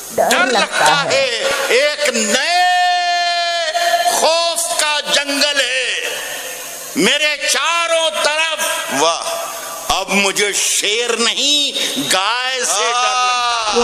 डर लगता है। एक नए खौफ का जंगल है मेरे चारों तरफ। वाह, अब मुझे शेर नहीं गाय से डर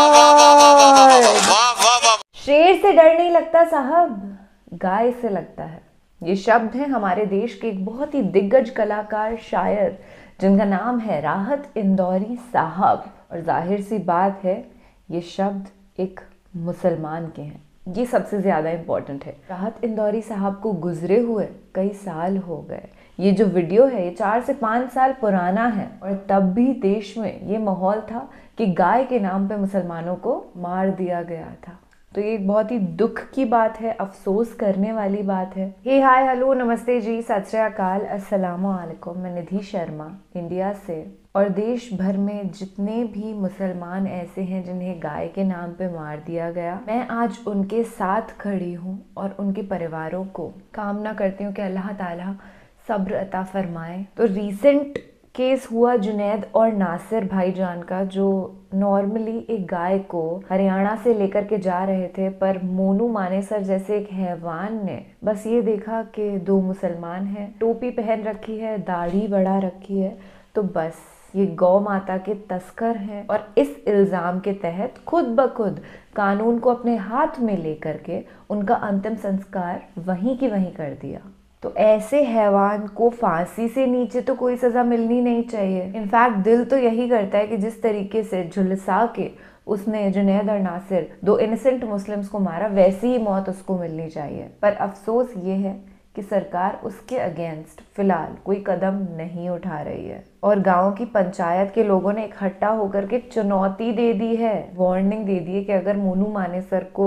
लगता। शेर से डर नहीं लगता साहब, गाय से लगता है। ये शब्द है हमारे देश के एक बहुत ही दिग्गज कलाकार, शायर, जिनका नाम है राहत इंदौरी साहब। और जाहिर सी बात है ये शब्द एक मुसलमान के हैं, ये सबसे ज़्यादा इम्पोर्टेंट है। राहत इंदौरी साहब को गुजरे हुए कई साल हो गए। ये जो वीडियो है ये 4 से 5 साल पुराना है और तब भी देश में ये माहौल था कि गाय के नाम पे मुसलमानों को मार दिया गया था। तो ये एक बहुत ही दुख की बात है, अफसोस करने वाली बात है। हे हाय हेलो नमस्ते जी, सत श्री अकाल, अस्सलाम वालेकुम। मैं निधि शर्मा इंडिया से। और देश भर में जितने भी मुसलमान ऐसे हैं जिन्हें गाय के नाम पे मार दिया गया, मैं आज उनके साथ खड़ी हूँ और उनके परिवारों को कामना करती हूँ कि अल्लाह ताला सब्र अता फरमाए। तो रीसेंट केस हुआ जुनैद और नासिर भाईजान का, जो नॉर्मली एक गाय को हरियाणा से लेकर के जा रहे थे, पर मोनू मानेसर जैसे एक हैवान ने बस ये देखा कि 2 मुसलमान हैं, टोपी पहन रखी है, दाढ़ी बढ़ा रखी है, तो बस ये गौ माता के तस्कर हैं। और इस इल्ज़ाम के तहत खुद ब खुद कानून को अपने हाथ में लेकर के उनका अंतिम संस्कार वहीं की वहीं कर दिया। तो ऐसे हैवान को फांसी से नीचे तो कोई सज़ा मिलनी नहीं चाहिए। इनफैक्ट दिल तो यही करता है कि जिस तरीके से झुलसा के उसने जुनैद और नासिर 2 इनोसेंट मुस्लिम्स को मारा, वैसी ही मौत उसको मिलनी चाहिए। पर अफसोस ये है कि सरकार उसके अगेंस्ट फिलहाल कोई कदम नहीं उठा रही है। और गांव की पंचायत के लोगों ने इकट्ठा होकर के चुनौती दे दी है, वार्निंग दे दी है कि अगर मोनू मानेसर को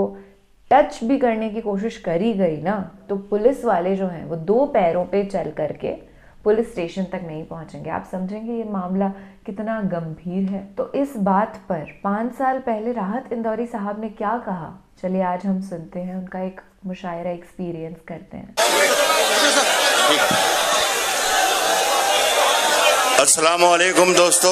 टच भी करने की कोशिश करी गई ना, तो पुलिस वाले जो हैं वो 2 पैरों पे चल करके पुलिस स्टेशन तक नहीं पहुंचेंगे। आप समझेंगे ये मामला कितना गंभीर है। तो इस बात पर 5 साल पहले राहत इंदौरी साहब ने क्या कहा, चलिए आज हम सुनते हैं, उनका एक मुशायरा एक्सपीरियंस करते हैं। अस्सलाम वालेकुम दोस्तों।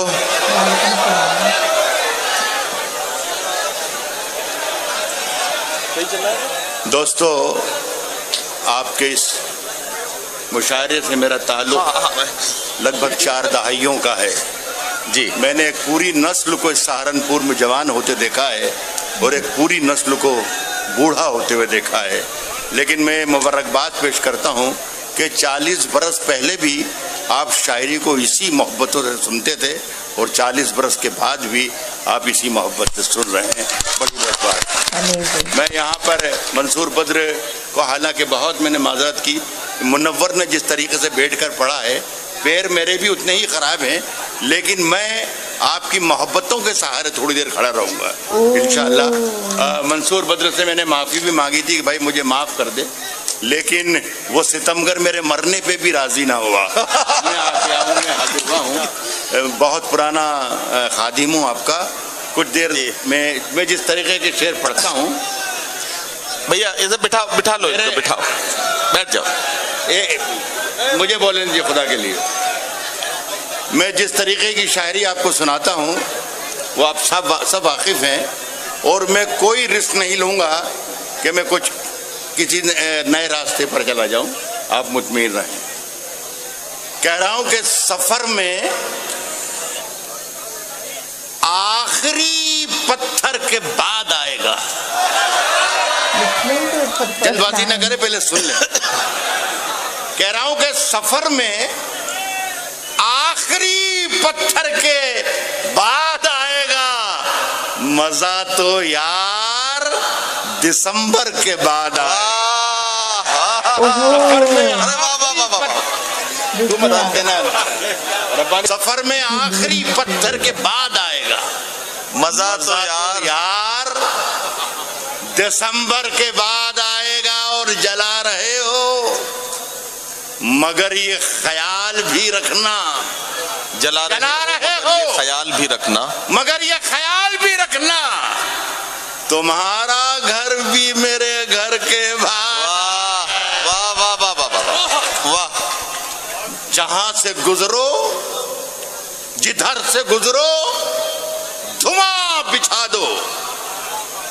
दोस्तों, आपके इस मुशायरे से मेरा ताल्लुक लगभग 4 दहाइयों का है जी। मैंने एक पूरी नस्ल को इस सहारनपुर में जवान होते देखा है और एक पूरी नस्ल को बूढ़ा होते हुए देखा है। लेकिन मैं मुबारकबाद पेश करता हूँ कि 40 बरस पहले भी आप शायरी को इसी मोहब्बतों से सुनते थे और 40 बरस के बाद भी आप इसी मोहब्बत से सुन रहे हैं। बड़ी बात। मैं यहाँ पर मंसूर बद्र को हालांकि बहुत मैंने माजरत की, मुनव्वर ने जिस तरीके से बैठ कर पढ़ा है, पैर मेरे भी उतने ही ख़राब हैं, लेकिन मैं आपकी मोहब्बतों के सहारे थोड़ी देर खड़ा रहूँगा इंशाअल्लाह। मंसूर बद्र से मैंने माफ़ी भी मांगी थी कि भाई मुझे माफ़ कर दे, लेकिन वो सितमगर मेरे मरने पे भी राज़ी ना हुआ। मैं हाजिर हूँ, बहुत पुराना खादिम हूँ आपका। कुछ देर मैं जिस तरीके के शेर पढ़ता हूँ, भैया इधर बिठा लो, बिठाओ, बैठ जाओ। मुझे बोलने दीजिए खुदा के लिए। मैं जिस तरीके की शायरी आपको सुनाता हूँ वो आप सब वाकिफ़ हैं, और मैं कोई रिस्क नहीं लूँगा कि मैं कुछ किसी नए रास्ते पर चला जाऊँ। आप मुतमईन रहें। कह रहा हूँ कि सफ़र में आखिरी पत्थर के बाद आएगा। जल्दबाजी न करे, पहले सुन ले। कह रहा हूं कि सफर में आखिरी पत्थर के बाद आएगा, मजा तो यार दिसंबर के बाद आएगा। सफर में आखिरी पत्थर के बाद आएगा, मजा तो यार दिसंबर के बाद आएगा। और जला रहे हो मगर ये ख्याल भी रखना, जला रहे हो ख्याल भी रखना, मगर ये ख्याल भी रखना, तुम्हारा घर भी मेरे घर के बाद। वाह वाह वाह वाह वाह वाह। जहां से गुजरो, जिधर से गुजरो, धुआं बिछा दो,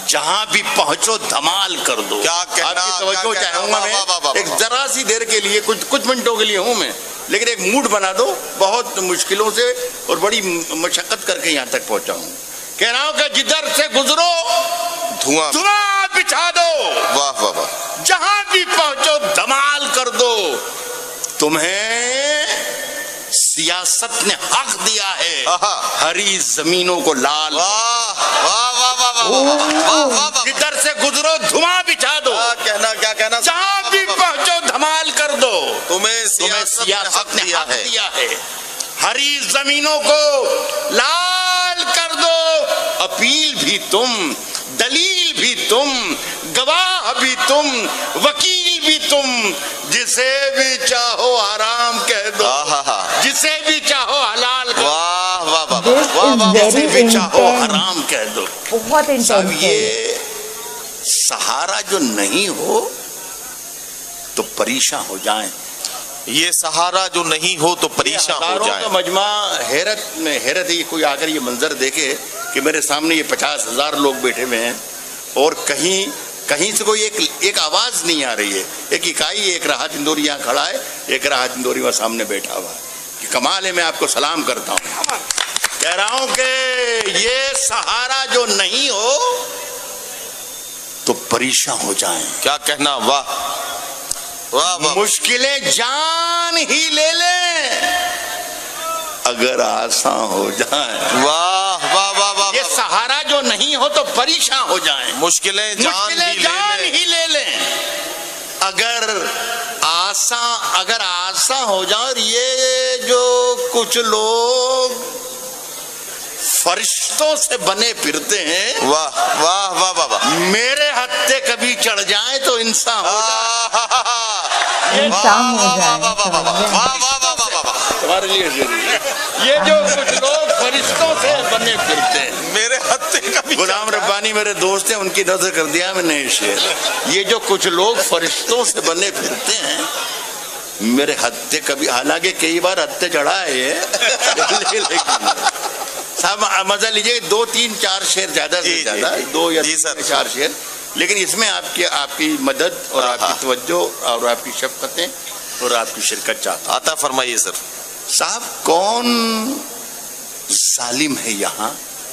जहां भी पहुंचो धमाल कर दो। क्या कहना, आपकी तवज्जो चाहूंगा मैं, वाह, वाह, वाह, एक जरा सी देर के लिए, कुछ मिनटों के लिए हूं मैं, लेकिन एक मूड बना दो। बहुत मुश्किलों से और बड़ी मशक्कत करके यहां तक पहुंचा हूं। कह रहा हूं कि जिधर से गुजरो धुआं बिछा दो। वाह वाह वाह। जहां भी पहुंचो धमाल कर दो। तुम्हें सियासत ने हक दिया है हरी जमीनों को लाल। वाह वाह वाह वाह वाह। जिधर से गुजरो धुआं बिछा दो। क्या कहना, जहां भी पहुंचो धमाल कर दो। तुम्हें सियासत ने हक दिया है हरी जमीनों को लाल कर दो। अपील भी तुम, दलील भी तुम, गवाह भी तुम, वकील भी तुम। जिसे भी चाहो हराम कह दो, जिसे भी चाहो हलाल कह दो। वाह वाह वाह। जिसे भी चाहो हराम कह दो। बहुत सब ये सहारा जो नहीं हो तो परेशान हो जाएं। ये सहारा जो नहीं हो तो परेशान हो जाए। मजमा हैरत में हैरत है। कोई आकर ये मंजर देखे कि मेरे सामने ये 50,000 लोग बैठे हुए हैं और कहीं से कोई एक आवाज नहीं आ रही है। एक इकाई, एक राहत इंदौरी यहाँ खड़ा है, एक राहत इंदौरी वहां सामने बैठा हुआ है। कि कमाल है। मैं आपको सलाम करता हूँ। कह रहा हूं कि ये सहारा जो नहीं हो तो परेशान हो जाएं। क्या कहना, वाह वाह वाह। मुश्किलें जान ही ले लें अगर आसान हो जाए। वाह वाह वाह वाह। ये सहारा जो नहीं हो तो परेशान हो जाएं। मुश्किलें जान ही ले लें अगर आसान हो जाए। और ये जो कुछ लोग फरिश्तों से बने फिरते हैं, वाह वाह वाह वाह वाह। मेरे हत्थे कभी चढ़ जाए तो इंसान हो जाए। इंसान हो जाए। तुम्हारे लिए ये जो कुछ लोग फरिश्तों से बने फिरते हैं, मेरे हत्थे कभी। गुलाम रब्बानी मेरे दोस्त हैं, उनकी नजर कर दिया मैंने शेर। ये जो कुछ लोग फरिश्तों से बने फिरते हैं, मेरे हत्थे कभी, हालांकि कई बार हत्थे चढ़ा है ये साहब मजा लीजिए। 2 3 4 शेर ज्यादा से ज्यादा 2 या 4 शेर, लेकिन इसमें आपकी मदद और आपकी तवज्जो और आपकी शफकतें और आपकी शिरकत चाहता हूं। आता फरमाइए सर। साहब कौन जालिम है यहाँ?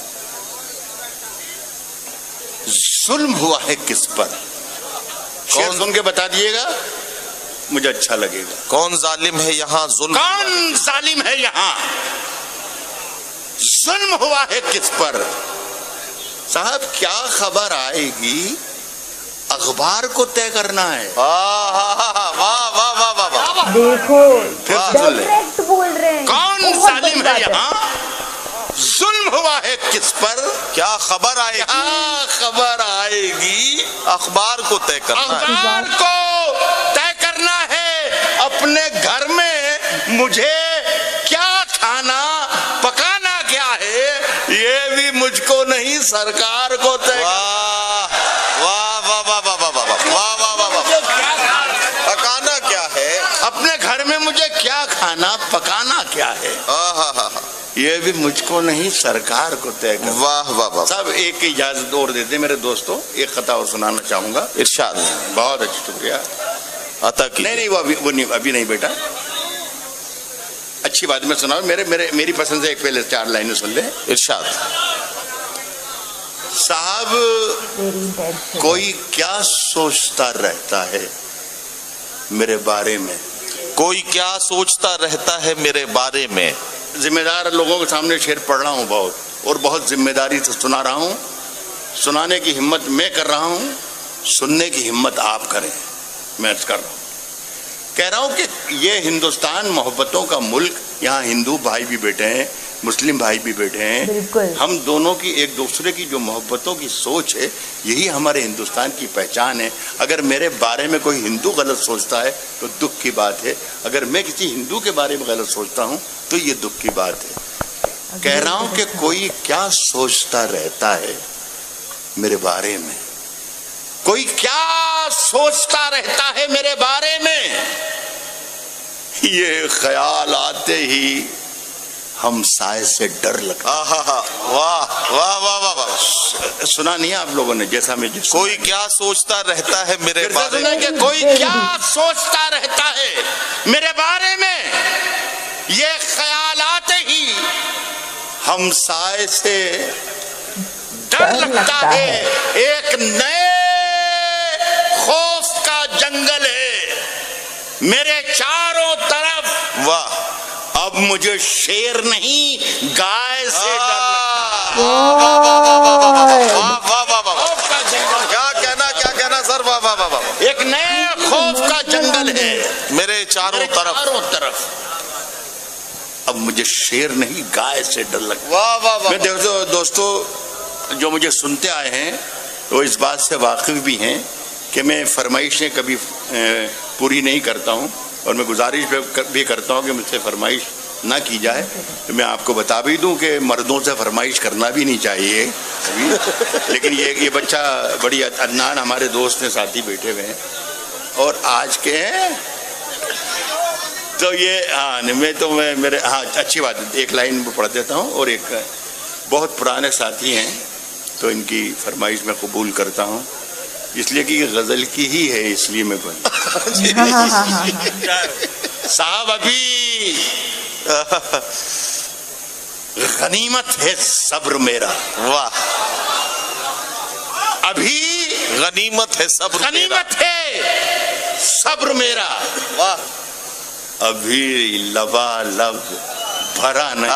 जुल्म हुआ है किस पर? शेर सुन के बता दिएगा, मुझे अच्छा लगेगा। कौन जालिम है यहाँ? जुल्म। कौन जालिम है यहाँ? जुल्म हुआ है किस पर? साहब क्या खबर आएगी, अखबार को तय करना है। वाह वाह वाह वाह वाह। देखो डायरेक्ट बोल रहे हैं। कौन जालिम है यहाँ? जुल्म हुआ है किस पर? क्या खबर आएगी? क्या खबर आएगी? अखबार को तय करना है। अखबार को तय करना है। अपने घर में मुझे क्या खाना पकाना क्या है, ये भी मुझको नहीं सरकार को तय। वाह वाह वाह वाह वाह वाह वाह वाह वाह वाह। पकाना क्या है? अपने घर में मुझे क्या खाना पकाना क्या है, ये भी मुझको नहीं सरकार को तय कर। वाह वाह वाह। सब एक इजाजत और देते मेरे दोस्तों, एक खता और सुनाना चाहूंगा। इरशाद। बहुत अच्छी, शुक्रिया अता की। नहीं वो अभी नहीं बेटा, अच्छी बात मैं सुनाऊं। मेरी पसंद से एक पहले 4 लाइनें सुन ले। इरशाद। साहब कोई क्या सोचता रहता है मेरे बारे में? कोई क्या सोचता रहता है मेरे बारे में? जिम्मेदार लोगों के सामने शेर पढ़ रहा हूँ बहुत, और बहुत जिम्मेदारी से सुना रहा हूँ। सुनाने की हिम्मत मैं कर रहा हूँ, सुनने की हिम्मत आप करें। मैं कर रहा हूँ, कह रहा हूँ कि ये हिंदुस्तान मोहब्बतों का मुल्क, यहाँ हिंदू भाई भी बैठे हैं, मुस्लिम भाई भी बैठे हैं। हम दोनों की एक दूसरे की जो मोहब्बतों की सोच है, यही हमारे हिंदुस्तान की पहचान है। अगर मेरे बारे में कोई हिंदू गलत सोचता है तो दुख की बात है, अगर मैं किसी हिंदू के बारे में गलत सोचता हूँ तो ये दुख की बात है। कह रहा हूँ कि कोई क्या सोचता रहता है मेरे बारे में, कोई क्या सोचता रहता है मेरे बारे में, ये ख्याल आते ही हम साए से डर लगता। वाह वाह वाह वाह वाह। सुना नहीं आप लोगों ने? जैसा मैं कोई क्या सोचता रहता है मेरे बारे में, कि कोई क्या सोचता रहता है मेरे बारे में, ये ख्यालात ही हम साए से डर लगता है। एक नए खौफ का जंगल है मेरे चारों तरफ। वाह। अब मुझे शेर नहीं गाय से डर लगता। क्या कहना सर? वाह वाह वाह वाह। एक नए खौफ का जंगल है मेरे चारों तरफ। अब मुझे शेर नहीं गाय से डर लगता। वाह वाह वाह। मैं देखो दोस्तों, जो मुझे सुनते आए हैं वो इस बात से वाकिफ भी हैं कि मैं फरमाइशें कभी पूरी नहीं करता हूं, और मैं गुजारिश भी करता हूं कि मुझसे फरमाइश ना की जाए। तो मैं आपको बता भी दूं कि मर्दों से फरमाइश करना भी नहीं चाहिए कभी। लेकिन ये बच्चा बड़ी अदनान हमारे दोस्त हैं, साथी बैठे हुए हैं और आज के हैं, तो ये मैं मेरे अच्छी बात है। एक लाइन पढ़ देता हूँ, और एक बहुत पुराने साथी हैं तो इनकी फरमाइश मैं कबूल करता हूँ, इसलिए कि ये गजल की ही है, इसलिए मैं साहब अभी गनीमत है सब्र मेरा। वाह। अभी गनीमत है सब्र, गनीमत है सब्र मेरा। वाह। अभी लबालब भरा नहीं।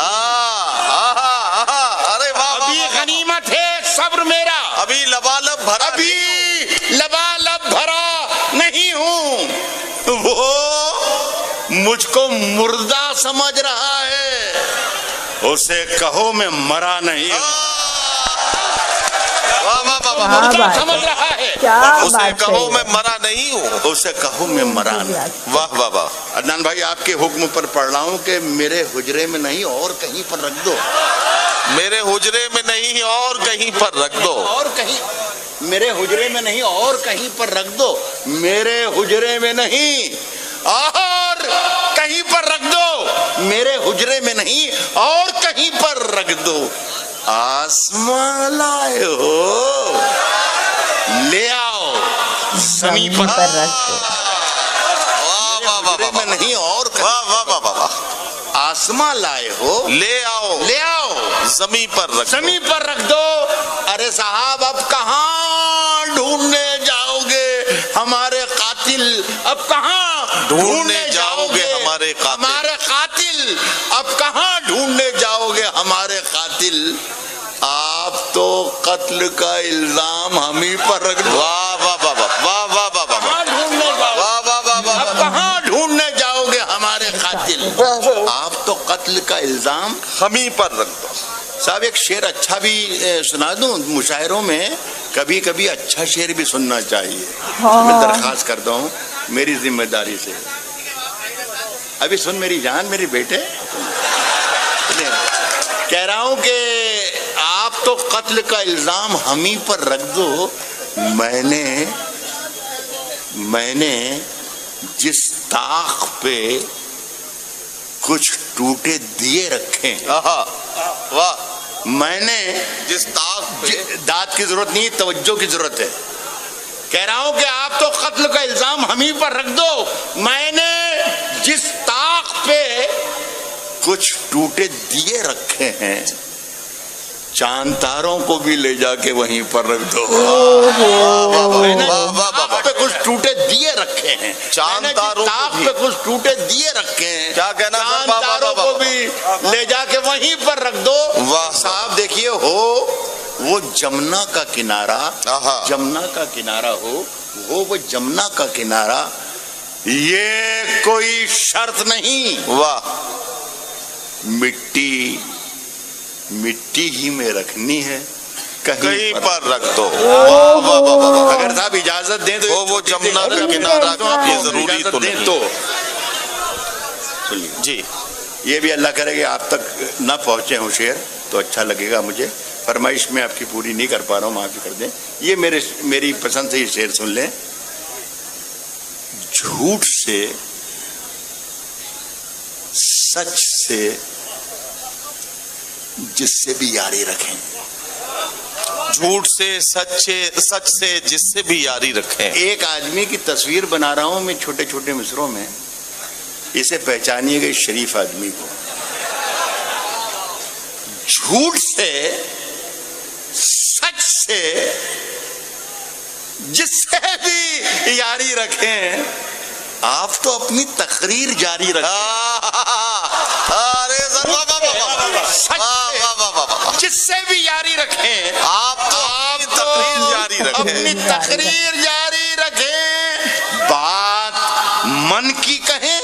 अरे वाह। अभी गनीमत है सब्र मेरा, अभी लबालब भरा, अभी लबालब भरा नहीं हूं। वो मुझको मुर्दा समझ रहा है, उसे कहो मैं मरा नहीं। मुर्दा समझ रहा है, उसे कहो मैं मरा नहीं हूँ, उसे कहो मैं मरा नहीं। वाह वाह वाह। अदनान भाई, आपके हुक्म पर पढ़ रहा हूँ कि मेरे हुजरे में नहीं और कहीं पर रख दो। मेरे हुजरे में नहीं और कहीं पर रख दो। और कहीं, मेरे हुजरे में नहीं और कहीं पर रख दो। मेरे हुजरे में नहीं और कहीं पर रख दो। मेरे हुजरे में नहीं और कहीं पर रख दो। आसमां लाए हो, ले आओ ज़मीन पर रख दो। वाह वाह वाह। में नहीं और वाह वाह वाह वाह। आसमां लाए हो, ले आओ ज़मीन पर रख, ज़मीन पर रख दो। अरे साहब, अब कहाँ ढूंढने जाओगे हमारे कातिल? अब कहाँ ढूंढने जाओगे हमारे कातिल? अब कहाँ ढूंढने जाओगे हमारे कातिल? आप तो कत्ल का इल्जाम हम ही पर रख दो। वाह वाह वाह वाह वाह वाह वाह। वाह वाह वाह वाह। अब कहाँ ढूंढने जाओगे हमारे कातिल? आप तो कत्ल का इल्जाम हम ही पर रख दो। साहब, एक शेर अच्छा भी सुना दूं? मुशायरों में कभी कभी अच्छा शेर भी सुनना चाहिए। मैं दरखास्त करता हूँ मेरी जिम्मेदारी से। अभी सुन मेरी जान, मेरी बेटे, कह रहा हूं कि आप तो कत्ल का इल्जाम हम ही पर रख दो। मैंने जिस ताक पे कुछ टूटे दिए रखे हैं। वाह। मैंने जिस ताक पे, दाद की जरूरत नहीं, तवज्जो की जरूरत है। कह रहा हूं कि आप तो कत्ल का इल्जाम हम ही पर रख दो। मैंने जिस ताक पे कुछ टूटे दिए रखे हैं, चांद तारों को भी ले जाके वहीं पर रख दो। मैंने ताक पे कुछ टूटे दिए रखे हैं, चांद तारों पे कुछ टूटे दिए रखे हैं। क्या कहना? चांद तारों को भी ले जाके वहीं पर रख दो। वाह साहब, देखिए वो जमुना का किनारा, जमुना का किनारा हो वो जमुना का किनारा, ये कोई शर्त नहीं। वाह। मिट्टी ही में रखनी है, कहीं पर रख दो। अगर साहब इजाजत दें तो वो जमुना का किनारा ये जरूरी तो नहीं तो जी, ये भी अल्लाह करे कि आप तक ना पहुंचे हो शेर तो अच्छा लगेगा मुझे। फरमाइश में आपकी पूरी नहीं कर पा रहा हूँ, माफी कर दें। ये मेरी पसंद से ये शेर सुन लें। झूठ से, सच से जिससे भी यारी रखें। झूठ से, सच से जिससे भी यारी रखें। एक आदमी की तस्वीर बना रहा हूं मैं छोटे छोटे मिसरों में, इसे पहचानिएगा इस शरीफ आदमी को। झूठ से, सच से जिससे भी यारी रखें, आप तो अपनी तकरीर जारी रखें। अरे सर, जिससे भी यारी रखें, आप तो तकरीर जारी रखें। अपनी तकरीर जारी रखें। बात मन की कहें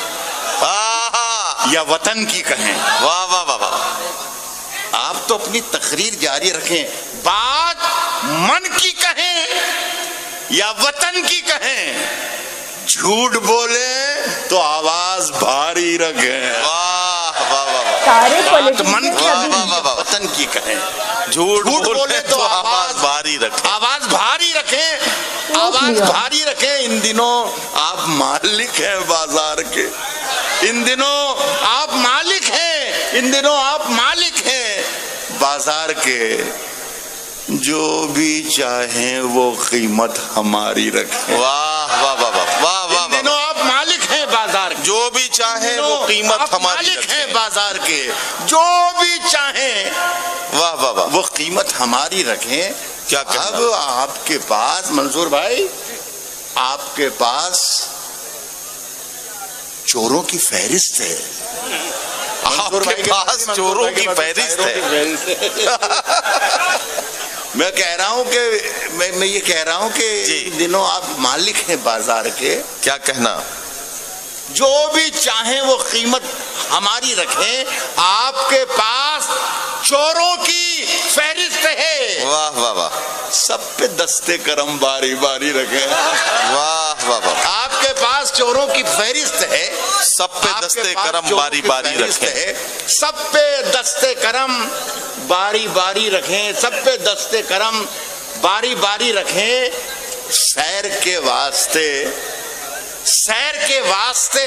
या वतन की कहें। वाह वाह वाह वाह। आप तो अपनी तकरीर जारी रखें, बात मन की कहें या वतन की कहें। झूठ बोले तो आवाज भारी रखें। वाह वाह वाह। सारे मन की वतन की कहें। झूठ बोले तो आवाज भारी रखें। आवाज भारी रखें, आवाज भारी रखें। इन दिनों आप मालिक हैं बाजार के, इन दिनों आप मालिक हैं, इन दिनों आप मालिक हैं बाजार के। जो भी चाहें वो कीमत हमारी रखें। वाह वाह वाह वाह वाह। इन दिनों आप मालिक हैं बाजार के, जो भी चाहे वो कीमत हमारी मालिक हैं बाजार के। जो भी चाहें, वाह वाह वाह, वो कीमत हमारी रखें। क्या अब आपके पास मंसूर भाई, आपके पास चोरों की फहरिस्त है। आपके पास चोरों की फहरिस्त है। मैं कह रहा हूं कि मैं ये कह रहा हूं कि इन दिनों आप मालिक हैं बाजार के। क्या कहना? जो भी चाहे वो कीमत हमारी रखें। आपके पास चोरों की फहरिस्त है। वाह वाह वाह। सब पे दस्ते करम बारी बारी रखें। वाह वाह वाह। आपके पास चोरों की फहरिस्त है, सब पे दस्ते करम बारी बारी रखें। सब पे दस्ते करम बारी बारी रखें। सब पे दस्ते करम बारी बारी रखें। सैर के वास्ते, सैर के वास्ते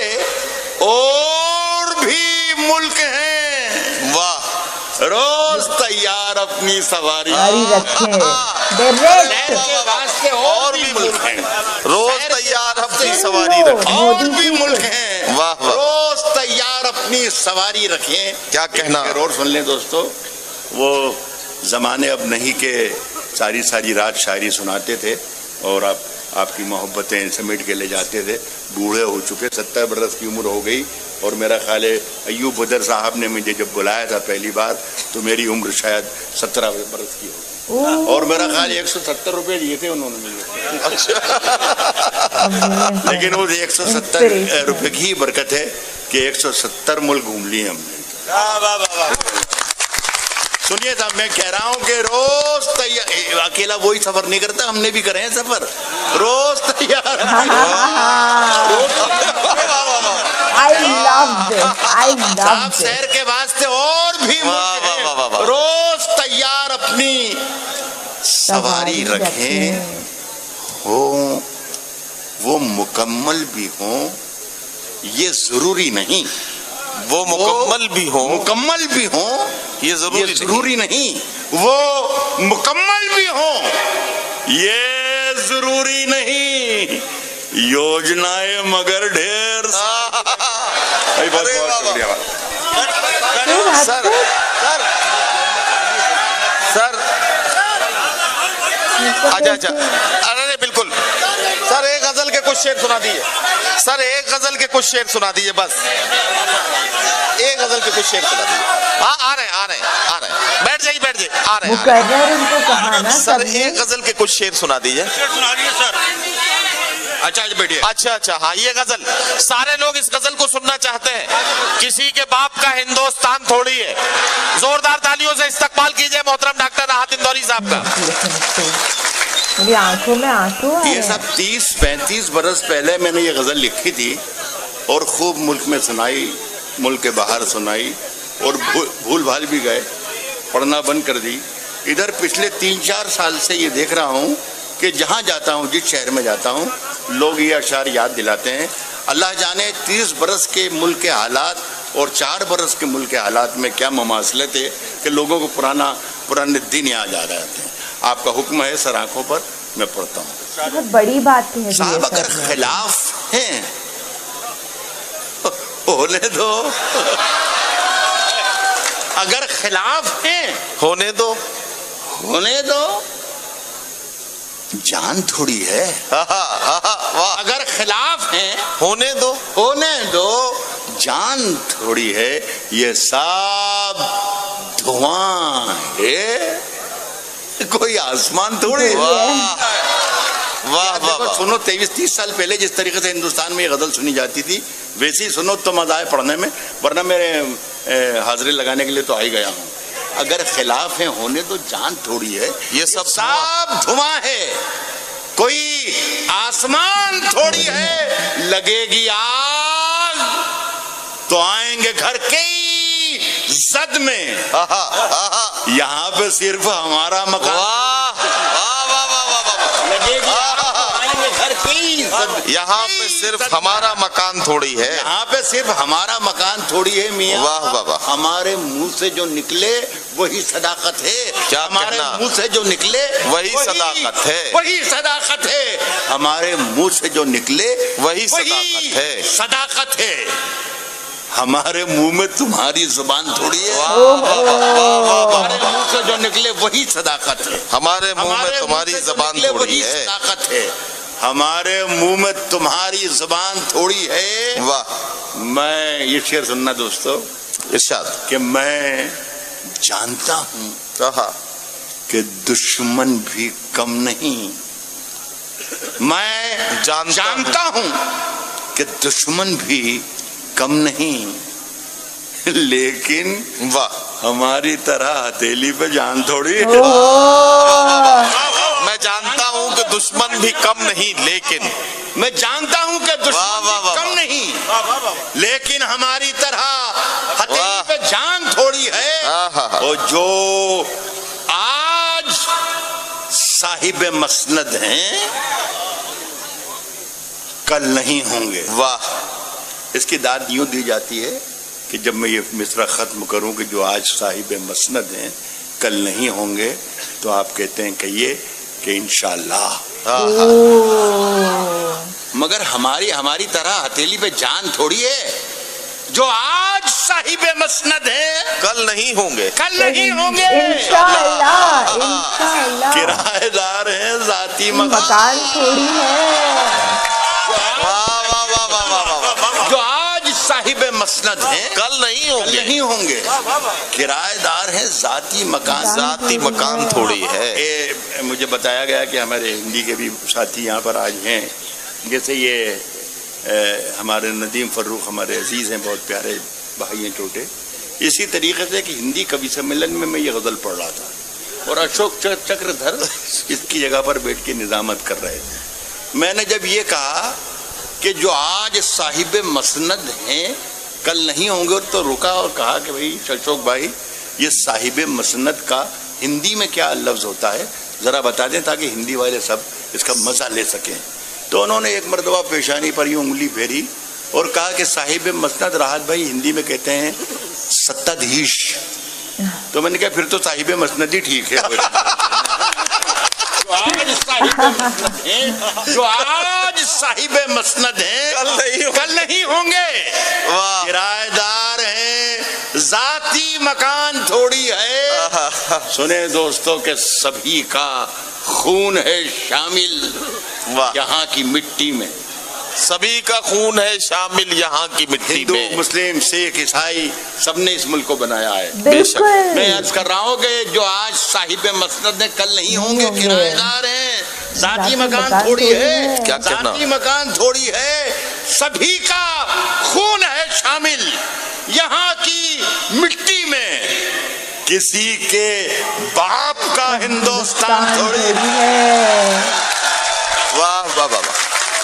और भी मुल्क हैं। वाह। रोज तैयार अपनी सवारी रखें। सैर के वास्ते और भी मुल्क हैं। रोज तैयार अपनी सवारी रखें। और भी मुल्क हैं। वाह वाह। रोज तैयार अपनी सवारी रखें। क्या कहना? और सुन लें दोस्तों, वो जमाने अब नहीं के सारी सारी रात शायरी सुनाते थे और आपकी मोहब्बतें समेट के ले जाते थे। बूढ़े हो चुके, 70 बरस की उम्र हो गई और मेरा ख्याल है अय्यूब बदर साहब ने मुझे जब बुलाया था पहली बार तो मेरी उम्र शायद 17 बरस की हो और मेरा ख्याल 170 रुपये दिए थे उन्होंने मुझे। अच्छा। लेकिन वो 170 रुपये की बरकत है कि 170 मुल्क घूम लिए हमने। सुनिए साहब, मैं कह रहा हूं कि रोज तैयार, अकेला वही सफर नहीं करता, हमने भी करे हैं सफर। रोज तैयार। आप शहर के वास्ते और भी रोज तैयार अपनी सवारी रखें। हो वो मुकम्मल भी हो, ये जरूरी नहीं। वो मुकम्मल भी हो, मुकम्मल भी हो, ये जरूरी नहीं। वो मुकम्मल भी हो, ये जरूरी नहीं। योजनाएं मगर ढेर। सर अच्छा, अरे बिल्कुल सर, एक गजल के कुछ शेर सुना दीजिए। सर एक गजल के कुछ शेर सुना दीजिए, बस एक गजल के कुछ शेर सुना दीजिए। हाँ आ रहे बैठ जाइए आ रहे हैं। सर एक गजल के कुछ शेर सुना दीजिए। अच्छा बैठिए। अच्छा हाँ, ये गजल सारे लोग इस गजल को सुनना चाहते हैं। किसी के बाप का हिंदुस्तान थोड़ी है। जोरदार तालियों से इस्तकबाल कीजिए मोहतरम डॉक्टर राहत इंदौरी साहब का। मेरी आंखों में आंसू आ रहे हैं। ये सब 30-35 बरस पहले मैंने ये गजल लिखी थी और खूब मुल्क में सुनाई, मुल्क के बाहर सुनाई और भूल भाल भी गए, पढ़ना बंद कर दी। इधर पिछले 3-4 साल से ये देख रहा हूँ कि जहाँ जाता हूँ, जिस शहर में जाता हूँ, लोग ये अशार याद दिलाते हैं। अल्लाह जाने 30 बरस के मुल्क के हालात और 4 बरस के मुल्क के हालात में क्या ममासलत है, कि लोगों को पुराने दिन याद आ रहे हैं। आपका हुक्म है सर, आंखों पर मैं पढ़ता हूँ। बहुत बड़ी बात कह दी है साहब, अगर सर। खिलाफ हैं होने दो, अगर खिलाफ हैं होने दो, होने दो, जान थोड़ी है। वाह, अगर खिलाफ हैं होने दो, होने दो, जान थोड़ी है। ये सब धुआं है, कोई आसमान थोड़ी है। वाह वाह देखो, सुनो, 23-30 साल पहले जिस तरीके से हिंदुस्तान में ये गजल सुनी जाती थी, वैसे ही सुनो तो मजा आए पढ़ने में, वरना मेरे हाजिरी लगाने के लिए तो आ ही गया हूँ। अगर खिलाफ है होने दो, जान थोड़ी है। ये सब धुआं है, कोई आसमान थोड़ी है। लगेगी आग तो आएंगे घर के जद में, यहाँ पे सिर्फ हमारा मकान। लगेगी आग तो आएंगे घर के, यहाँ पे सिर्फ हमारा मकान थोड़ी है, यहाँ पे सिर्फ हमारा मकान थोड़ी है मियाँ। वाह वाह वाह, हमारे मुंह से जो निकले वही सदाकत है। क्या हमारे कहना? मुंह से जो निकले वही सदाकत है, वही सदाकत है। हमारे मुंह से जो निकले वही सदाकत है, सदाकत है। हमारे मुंह में तुम्हारी जुबान थोड़ी है। हमारे मुंह से जो निकले वही सदाकत है। हमारे मुंह में तुम्हारी जुबान थोड़ी है, सदाकत है। हमारे मुंह में तुम्हारी जुबान थोड़ी है। वाह, मैं ये शेर सुनना दोस्तों, इरशाद। कि मैं जानता हूं कि दुश्मन भी कम नहीं। मैं जानता हूं कि दुश्मन भी कम नहीं, लेकिन वाह, हमारी तरह हथेली पे जान थोड़ी है। मैं जानता हूं कि दुश्मन भी कम नहीं, लेकिन मैं जानता हूं कि दुश्मन वाह, वाह, भी वाह, कम नहीं, लेकिन हमारी तरह हथेली पे जान थोड़ी है। और जो आज साहिब मसनद हैं, कल नहीं होंगे। वाह, इसकी दाद यूं दी जाती है कि जब मैं ये मिसरा खत्म करूं कि जो आज साहिब मसनद हैं कल नहीं होंगे, तो आप कहते हैं कहिए कि इंशाअल्लाह। मगर हमारी तरह हथेली पे जान थोड़ी है। जो आज साहिब मसनद है कल नहीं होंगे, कल नहीं होंगे, इंशाअल्लाह, इंशाअल्लाह। किराएदार हैं, जाती मकान थोड़ी है। जो आज साहिब मसनद हैं कल नहीं होंगे, नहीं होंगे, किराएदार हैं, जाती मकान थोड़ी है। मुझे बताया गया कि हमारे हिंदी के भी साथी यहाँ पर आज हैं, जैसे ये हमारे नदीम फर्रुख हमारे अजीज हैं, बहुत प्यारे भाई हैं छोटे। इसी तरीके से कि हिंदी कवि सम्मेलन में मैं ये गजल पढ़ रहा था और अशोक चक्रधर इसकी जगह पर बैठ के निजामत कर रहे थे। मैंने जब ये कहा कि जो आज साहिब मसनद हैं कल नहीं होंगे, तो रुका और कहा कि भाई अशोक भाई, ये साहिब मसनद का हिंदी में क्या लफ्ज़ होता है, ज़रा बता दें ताकि हिंदी वाले सब इसका मज़ा ले सकें। तो उन्होंने एक मरतबा पेशानी पर यूँ उंगली फेरी और कहा कि साहिब मसनद राहत भाई हिंदी में कहते हैं सत्ताधीश। तो मैंने कहा फिर तो साहिब मसनद ही ठीक है। जो आज साहिब मसनद हैं कल नहीं होंगे, किराएदार हैं, जाती मकान थोड़ी है। सुने दोस्तों के सभी का खून है शामिल यहाँ की मिट्टी में, सभी का खून है शामिल यहाँ की मिट्टी हिंदू में। मुस्लिम सिख ईसाई सबने इस मुल्क को बनाया है। बिल्कुल। मैं अर्ज कर रहा हूँ कि जो आज साहिब मसनद ने कल नहीं होंगे, किराएदार हैं, जाती मकान थोड़ी है, क्या कहना? जाती मकान थोड़ी है, सभी का खून है शामिल यहाँ की मिट्टी में, किसी के बाप का हिंदुस्तान थोड़ी है। वाह वाह वाह।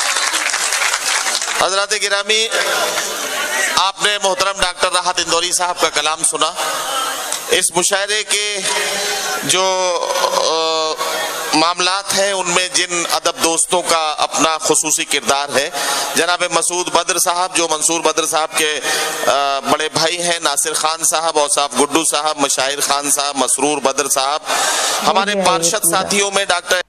हजरत गिरामी, आपने मोहतरम डॉक्टर राहत इंदौरी साहब का कलाम सुना। इस मुशायरे के जो मामलात हैं उनमें जिन अदब दोस्तों का अपना खुसूसी किरदार है, जनाब मसूद बद्र साहब जो मंसूर बद्र साहब के बड़े भाई हैं, नासिर खान साहब, औसाफ गुड्डू साहब, मशाहिर खान साहब, मसरूर बद्र साहब, हमारे पार्षद साथियों में डॉक्टर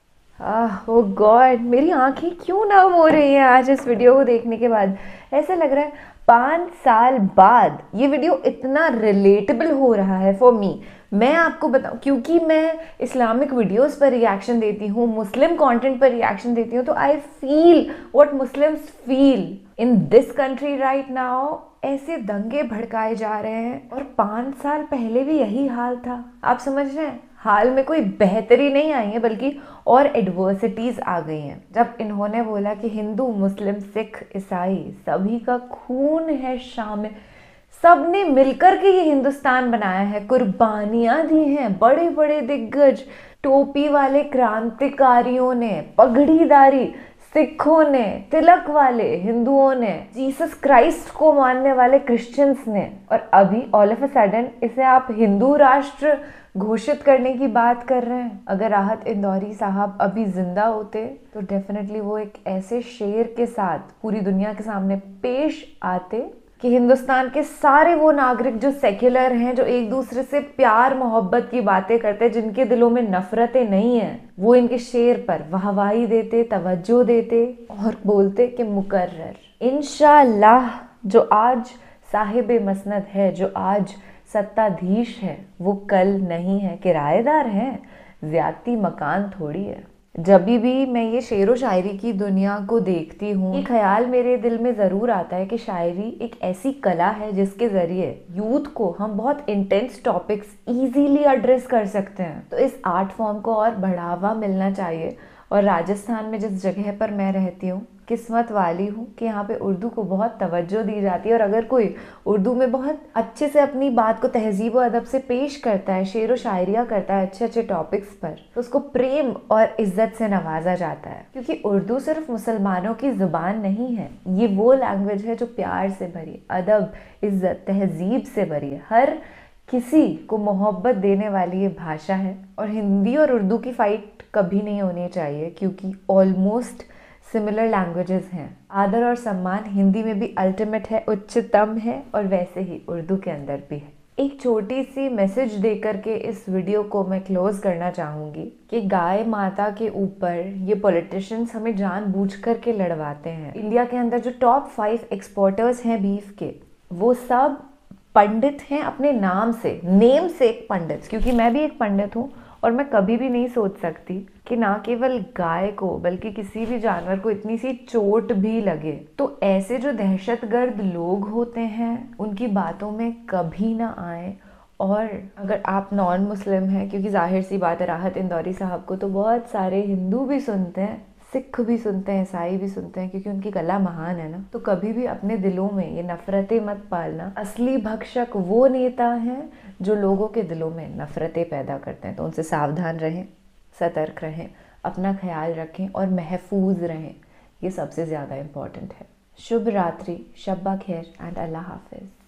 ओह गॉड, मेरी आंखें क्यों नम हो रही हैं आज इस वीडियो को देखने के बाद। ऐसा लग रहा है 5 साल बाद ये वीडियो इतना रिलेटेबल हो रहा है फॉर मी। मैं आपको बताऊं, क्योंकि मैं इस्लामिक वीडियोस पर रिएक्शन देती हूँ, मुस्लिम कंटेंट पर रिएक्शन देती हूँ, तो I feel what Muslims feel in this country right now. ऐसे दंगे भड़काए जा रहे हैं और 5 साल पहले भी यही हाल था। आप समझ रहे हैं, हाल में कोई बेहतरी नहीं आई है बल्कि और एडवर्सिटीज आ गई हैं। जब इन्होंने बोला कि हिंदू, मुस्लिम, सिख, ईसाई सभी का खून है शामिल, सब ने मिलकर के ये हिंदुस्तान बनाया है, कुर्बानियां दी हैं बड़े बड़े दिग्गज, टोपी वाले क्रांतिकारियों ने, पगड़ीदारी सिखों ने, तिलक वाले हिंदुओं ने, जीसस क्राइस्ट को मानने वाले क्रिश्चियंस ने, और अभी ऑल ऑफ अ सडन इसे आप हिंदू राष्ट्र घोषित करने की बात कर रहे हैं। अगर राहत इंदौरी साहब अभी जिंदा होते तो डेफिनेटली वो एक ऐसे शेर के साथ पूरी दुनिया के सामने पेश आते कि हिंदुस्तान के सारे वो नागरिक जो सेक्युलर हैं, जो एक दूसरे से प्यार मोहब्बत की बातें करते हैं, जिनके दिलों में नफरतें नहीं हैं, वो इनके शेर पर वाहवाही देते, तवज्जो देते और बोलते कि मुकर्रर। इंशाअल्लाह जो आज साहिब मसनद है, जो आज सत्ताधीश है, वो कल नहीं है, किराएदार है, ज्यादती मकान थोड़ी है। जब भी मैं ये शेर व शायरी की दुनिया को देखती हूँ, ये ख्याल मेरे दिल में ज़रूर आता है कि शायरी एक ऐसी कला है जिसके ज़रिए यूथ को हम बहुत इंटेंस टॉपिक्स इजीली एड्रेस कर सकते हैं। तो इस आर्ट फॉर्म को और बढ़ावा मिलना चाहिए। और राजस्थान में जिस जगह पर मैं रहती हूँ, किस्मत वाली हूँ कि यहाँ पे उर्दू को बहुत तवज्जो दी जाती है। और अगर कोई उर्दू में बहुत अच्छे से अपनी बात को तहजीब व अदब से पेश करता है, शेर व शायरिया करता है अच्छे अच्छे टॉपिक्स पर, तो उसको प्रेम और इज्जत से नवाजा जाता है। क्योंकि उर्दू सिर्फ मुसलमानों की ज़ुबान नहीं है, ये वो लैंग्वेज है जो प्यार से भरी, अदब, इज्जत, तहजीब से भरी है। हर किसी को मोहब्बत देने वाली ये भाषा है। और हिंदी और उर्दू की फाइट कभी नहीं होनी चाहिए, क्योंकि ऑलमोस्ट सिमिलर लैंग्वेजेस हैं। आदर और सम्मान हिंदी में भी अल्टीमेट है, उच्चतम है, और वैसे ही उर्दू के अंदर भी है। एक छोटी सी मैसेज देकर के इस वीडियो को मैं क्लोज करना चाहूँगी कि गाय माता के ऊपर ये पॉलिटिशियंस हमें जानबूझ कर के लड़वाते हैं। इंडिया के अंदर जो टॉप 5 एक्सपोर्टर्स हैं बीफ के, वो सब पंडित हैं अपने नाम से, नेम से एक पंडित। क्योंकि मैं भी एक पंडित हूँ और मैं कभी भी नहीं सोच सकती कि ना केवल गाय को बल्कि किसी भी जानवर को इतनी सी चोट भी लगे। तो ऐसे जो दहशतगर्द लोग होते हैं उनकी बातों में कभी ना आए। और अगर आप नॉन मुस्लिम हैं, क्योंकि जाहिर सी बात है राहत इंदौरी साहब को तो बहुत सारे हिंदू भी सुनते हैं, सिख भी सुनते हैं, ईसाई भी सुनते हैं, क्योंकि उनकी कला महान है ना। तो कभी भी अपने दिलों में ये नफरतें मत पालना। असली भक्षक वो नेता हैं जो लोगों के दिलों में नफरतें पैदा करते हैं। तो उनसे सावधान रहें, सतर्क रहें, अपना ख्याल रखें और महफूज रहें। ये सबसे ज़्यादा इम्पॉर्टेंट है। शुभ रात्रि, शब्बा खैर एंड अल्लाह हाफिज़।